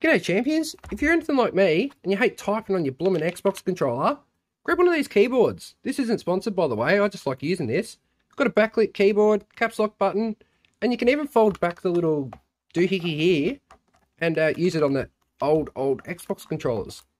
G'day champions, if you're anything like me and you hate typing on your blooming Xbox controller, grab one of these keyboards. This isn't sponsored by the way, I just like using this. It's got a backlit keyboard, caps lock button, and you can even fold back the little doohickey here and use it on the old Xbox controllers.